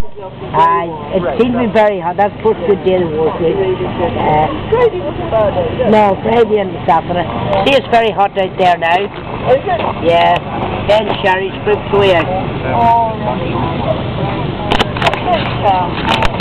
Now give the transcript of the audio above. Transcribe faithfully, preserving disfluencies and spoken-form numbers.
Uh, it seems to be very hot. That's put good deal work with. Uh, no, Friday and the Saturday. See, it's very hot out there now. Is it? Yeah. Then Sherry strips away out. Oh, right.